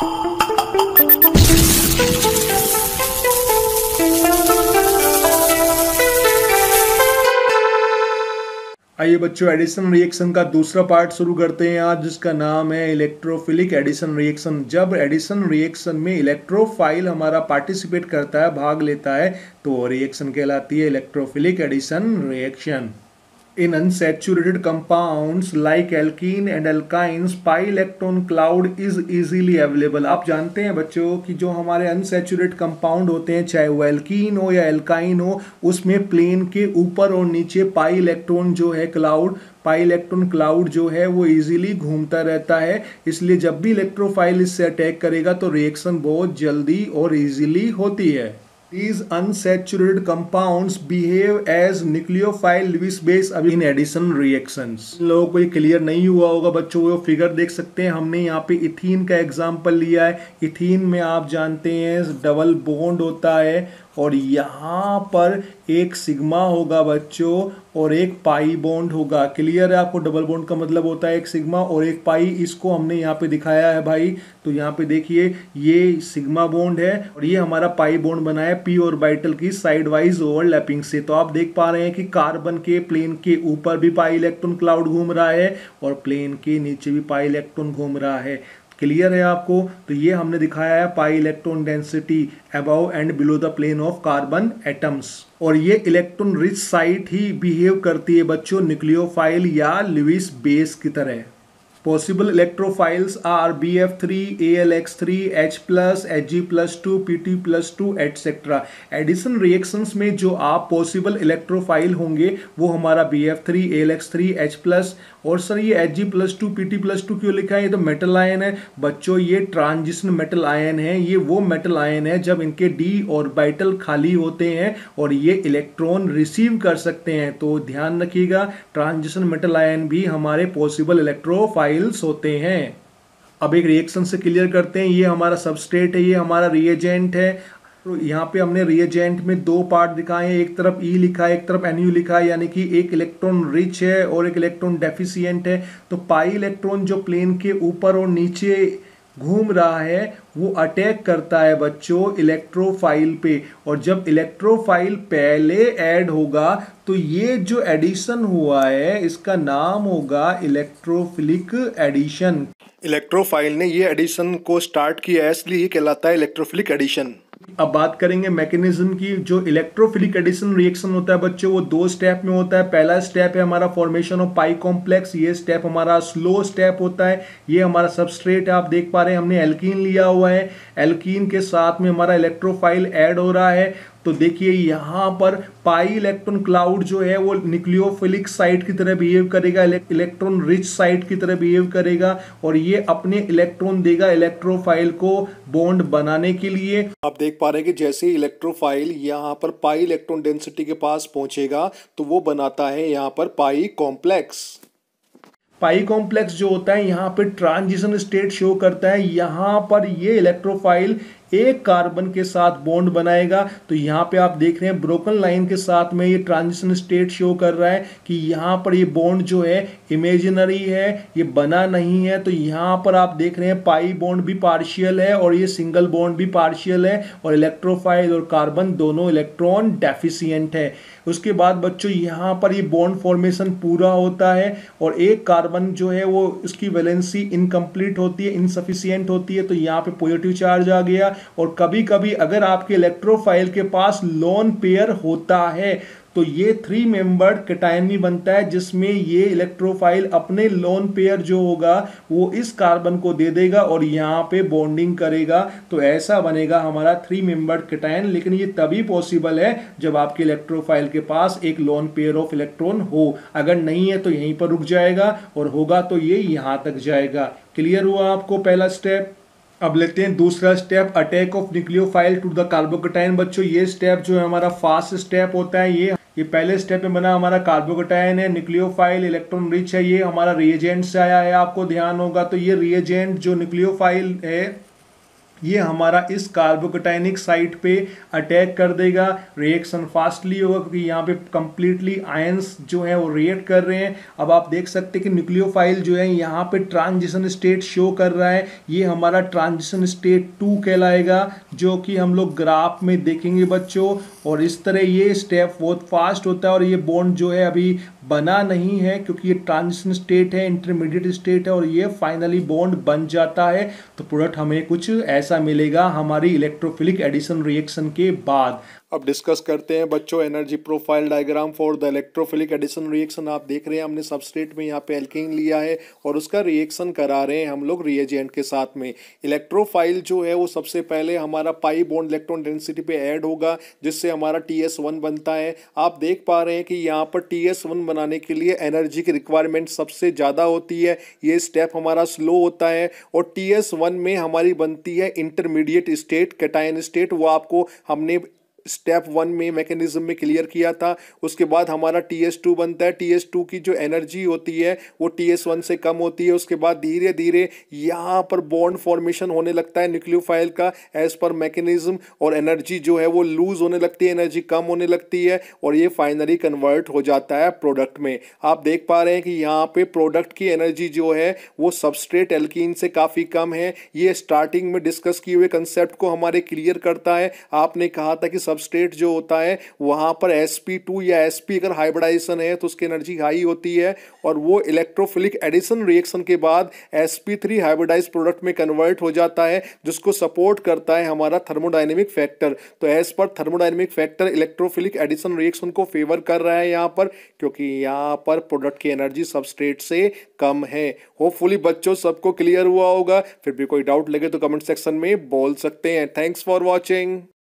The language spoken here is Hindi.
आइए बच्चों, एडिशन रिएक्शन का दूसरा पार्ट शुरू करते हैं आज, जिसका नाम है इलेक्ट्रोफिलिक एडिशन रिएक्शन। जब एडिशन रिएक्शन में इलेक्ट्रोफाइल हमारा पार्टिसिपेट करता है, भाग लेता है, तो रिएक्शन कहलाती है electrophilic addition reaction. In unsaturated compounds like alkene and alkynes, pi electron cloud is easily available। आप जानते हैं बच्चों कि जो हमारे अनसैचुरेटेड कंपाउंड होते हैं, चाहे वो एल्कीन हो या एल्काइन हो, उसमें प्लेन के ऊपर और नीचे पाई इलेक्ट्रॉन जो है पाई इलेक्ट्रॉन क्लाउड जो है वो इजीली घूमता रहता है। इसलिए जब भी इलेक्ट्रोफाइल इससे अटैक करेगा तो रिएक्शन बहुत जल्दी और इजीली होती है। These unsaturated compounds behave as nucleophile Lewis base in addition reactions। लोगों को ये क्लियर नहीं हुआ होगा बच्चों, वो फिगर देख सकते हैं। हमने यहाँ पे इथीन का एग्जांपल लिया है। इथीन में आप जानते हैं डबल बॉन्ड होता है और यहाँ पर एक सिग्मा होगा बच्चों और एक पाई बॉन्ड होगा। क्लियर है आपको? डबल बॉन्ड का मतलब होता है एक सिग्मा और एक पाई। इसको हमने यहाँ पे दिखाया है भाई। तो यहाँ पे देखिए ये सिग्मा बॉन्ड है और ये हमारा पाई बॉन्ड बना है पी ऑर्बिटल की साइड वाइज ओवरलैपिंग से। तो आप देख पा रहे हैं कि कार्बन के प्लेन के ऊपर भी पाई इलेक्ट्रॉन क्लाउड घूम रहा है और प्लेन के नीचे भी पाई इलेक्ट्रॉन घूम रहा है। क्लियर है आपको? तो ये हमने दिखाया है pi electron density above and below the plane of carbon atoms. और ये इलेक्ट्रॉन रिच साइट ही बिहेव करती है बच्चों न्यूक्लियोफाइल या लुईस बेस की तरह। Possible electrophiles are BF3, ALX3, H+, Hg+2, Pt+2 etc। Addition reactions में जो आप पॉसिबल इलेक्ट्रोफाइल होंगे वो हमारा BF3, ALX3, H+, और सर ये Hg+2, Pt+2 क्यों लिखा है? ये तो मेटल आयन है बच्चों। ये ट्रांजिशन मेटल आयन है। ये वो मेटल आयन है जब इनके d ऑर्बिटल खाली होते हैं और ये इलेक्ट्रॉन रिसीव कर सकते हैं। तो ध्यान रखिएगा, ट्रांजिशन मेटल आयन भी हमारे पॉसिबल इलेक्ट्रोफाइल्स होते हैं। अब एक रिएक्शन से क्लियर करते हैं। ये हमारा सबस्ट्रेट है, ये हमारा रिएजेंट है। तो यहाँ पे हमने रिएजेंट में दो पार्ट दिखाए हैं, एक तरफ E लिखा है, एक तरफ Nu लिखा है, यानी कि एक इलेक्ट्रॉन रिच है और एक इलेक्ट्रॉन डेफिशिएंट है। तो पाई इलेक्ट्रॉन जो प्लेन के ऊपर और नीचे घूम रहा है वो अटैक करता है बच्चों इलेक्ट्रोफाइल पे, और जब इलेक्ट्रोफाइल पहले ऐड होगा तो ये जो एडिशन हुआ है इसका नाम होगा इलेक्ट्रोफिलिक एडिशन। इलेक्ट्रोफाइल ने ये एडिशन को स्टार्ट किया है, इसलिए ये कहलाता है इलेक्ट्रोफिलिक एडिशन। अब बात करेंगे मैकेनिज्म की। जो इलेक्ट्रोफिलिक एडिशन रिएक्शन होता है बच्चों वो दो स्टेप में होता है। पहला स्टेप है हमारा फॉर्मेशन ऑफ पाई कॉम्प्लेक्स। ये स्टेप हमारा स्लो स्टेप होता है। ये हमारा सबस्ट्रेट है, आप देख पा रहे हैं हमने एल्कीन लिया हुआ है। एल्कीन के साथ में हमारा इलेक्ट्रोफाइल ऐड हो रहा है। तो देखिए यहाँ पर पाई इलेक्ट्रॉन क्लाउड जो है वो न्यूक्लियोफिलिक साइट की तरह बिहेव करेगा, इलेक्ट्रॉन रिच साइट की तरह बिहेव करेगा और ये अपने इलेक्ट्रॉन देगा इलेक्ट्रोफाइल को बॉन्ड बनाने के लिए। आप देख पा रहे हैं कि जैसे ही इलेक्ट्रोफाइल यहाँ पर पाई इलेक्ट्रॉन डेंसिटी के पास पहुंचेगा तो वो बनाता है यहाँ पर पाई कॉम्प्लेक्स। पाई कॉम्प्लेक्स जो होता है यहाँ पे ट्रांजिशन स्टेट शो करता है। यहाँ पर ये इलेक्ट्रोफाइल एक कार्बन के साथ बॉन्ड बनाएगा। तो यहाँ पे आप देख रहे हैं ब्रोकन लाइन के साथ में ये ट्रांजिशन स्टेट शो कर रहा है कि यहाँ पर ये बॉन्ड जो है इमेजिनरी है, ये बना नहीं है। तो यहाँ पर आप देख रहे हैं पाई बॉन्ड भी पार्शियल है और ये सिंगल बॉन्ड भी पार्शियल है और इलेक्ट्रोफाइल और कार्बन दोनों इलेक्ट्रॉन डेफिशिएंट है। उसके बाद बच्चों यहाँ पर ये बॉन्ड फॉर्मेशन पूरा होता है और एक कार्बन जो है वो उसकी वैलेंसी इनकम्प्लीट होती है, इनसफिशिएंट होती है। तो यहाँ पे पॉजिटिव चार्ज आ गया। और कभी कभी अगर आपके इलेक्ट्रोफाइल के पास लोन पेयर होता है तो ये 3 मेंबर्ड कैटायन भी बनता है, जिसमें ये इलेक्ट्रोफाइल अपने लोन पेयर जो होगा वो इस कार्बन को दे देगा और यहाँ पे बॉन्डिंग करेगा। तो ऐसा बनेगा हमारा 3 मेंबर्ड कैटायन। लेकिन ये तभी पॉसिबल है जब आपके इलेक्ट्रोफाइल के पास एक लोन पेयर ऑफ इलेक्ट्रॉन हो। अगर नहीं है तो यहीं पर रुक जाएगा और होगा तो ये यहाँ तक जाएगा। क्लियर हुआ आपको पहला स्टेप? अब लेते हैं दूसरा step, attack of nucleophile to the carbocation. बच्चों ये स्टेप जो है हमारा फास्ट स्टेप होता है। ये पहले स्टेप में बना हमारा कार्बोकैटायन है, न्यूक्लियोफाइल इलेक्ट्रॉन रिच है। ये हमारा रिएजेंट से आया है, आपको ध्यान होगा। तो ये रिएजेंट जो न्यूक्लियोफाइल है ये हमारा इस कार्बोकेटाइनिक साइट पे अटैक कर देगा। रिएक्शन फास्टली होगा क्योंकि यहाँ पे कंप्लीटली आयंस जो है वो रिएक्ट कर रहे हैं। अब आप देख सकते हैं कि न्यूक्लियोफाइल जो है यहाँ पे ट्रांजिशन स्टेट शो कर रहा है। ये हमारा ट्रांजिशन स्टेट 2 कहलाएगा, जो कि हम लोग ग्राफ में देखेंगे बच्चों। और इस तरह ये स्टेप बहुत फास्ट होता है और ये बॉन्ड जो है अभी बना नहीं है क्योंकि ये ट्रांजिशन स्टेट है, इंटरमीडिएट स्टेट है, और ये फाइनली बॉन्ड बन जाता है। तो प्रोडक्ट हमें कुछ ऐसा मिलेगा हमारी इलेक्ट्रोफिलिक एडिशन रिएक्शन के बाद। अब डिस्कस करते हैं बच्चों energy profile diagram for the electrophilic addition reaction. आप देख रहे हैं हमने सबस्ट्रेट में यहाँ पे एल्कीन लिया है और उसका रिएक्शन करा रहे हैं हम लोग रिएजेंट के साथ में। इलेक्ट्रोफाइल जो है वो सबसे पहले हमारा पाई बॉन्ड इलेक्ट्रॉन डेंसिटी पे ऐड होगा, जिससे हमारा TS1 बनता है। आप देख पा रहे हैं कि यहाँ पर TS1 बनाने के लिए एनर्जी की रिक्वायरमेंट सबसे ज़्यादा होती है। ये स्टेप हमारा स्लो होता है और TS1 में हमारी बनती है इंटरमीडिएट स्टेट, कैटायन स्टेट। वो आपको हमने स्टेप 1 में मैकेनिज्म में क्लियर किया था। उसके बाद हमारा TS2 बनता है। TS2 की जो एनर्जी होती है वो TS1 से कम होती है। उसके बाद धीरे धीरे यहाँ पर बॉन्ड फॉर्मेशन होने लगता है न्यूक्लियोफाइल का एज पर मैकेनिज्म, और एनर्जी जो है वो लूज होने लगती है, एनर्जी कम होने लगती है, और ये फाइनली कन्वर्ट हो जाता है प्रोडक्ट में। आप देख पा रहे हैं कि यहाँ पे प्रोडक्ट की एनर्जी जो है वो सबस्ट्रेट एल्कीन से काफ़ी कम है। ये स्टार्टिंग में डिस्कस किए हुए कंसेप्ट को हमारे क्लियर करता है। आपने कहा था कि सबस्ट्रेट जो होता है वहां पर sp2 या sp अगर हाइब्रिडाइजेशन है तो उसकी एनर्जी हाई होती है, और वो इलेक्ट्रोफिलिक एडिशन रिएक्शन के बाद sp3 हाइब्रिडाइज प्रोडक्ट में कन्वर्ट हो जाता है, जिसको सपोर्ट करता है हमारा थर्मोडायनेमिक फैक्टर। तो as per thermodynamic factor electrophilic addition reaction को फेवर कर रहा है यहाँ पर, क्योंकि यहाँ पर प्रोडक्ट की एनर्जी सबस्ट्रेट से कम है। होपफुली बच्चों सबको क्लियर हुआ होगा। फिर भी कोई डाउट लगे तो कमेंट सेक्शन में बोल सकते हैं। Thanks for watching.